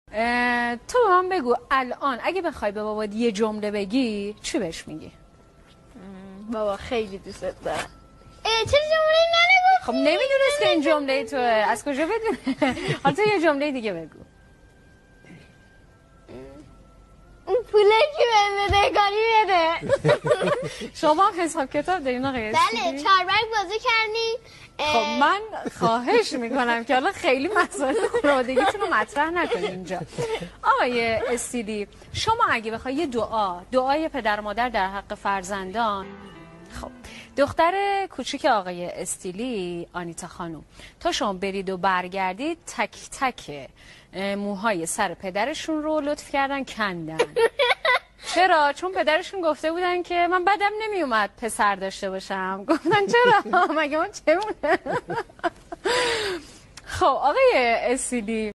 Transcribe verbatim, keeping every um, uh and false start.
تو به من بگو الان اگه بخوای به بابات یه جمله بگی چی بهش میگی؟ بابا خیلی دوست دارم. چه جمله ننگفتی؟ خب نمیدونست که این جمله توه، از کجا بدونه؟ حالا تو یه جمله دیگه بگو. اون پوله که به بدهکاری بده. شما هم حساب کتاب دارین آقای بله چاربرگ بازی کردیم. خب من خواهش میکنم که حالا خیلی مسائل خانوادگیتون رو مطرح نکنید اینجا. آقای استیلی شما اگه بخوای یه دعا دعای پدر مادر در حق فرزندان، خب دختر کوچیک آقای استیلی آنیتا خانم تا شما برید و برگردید تک تک موهای سر پدرشون رو لطف کردن کندن. چرا؟ چون پدرشون گفته بودن که من بدم نمی اومد پسر داشته باشم. گفتن چرا؟ مگه ما چه مونه؟ خب آقای استیلی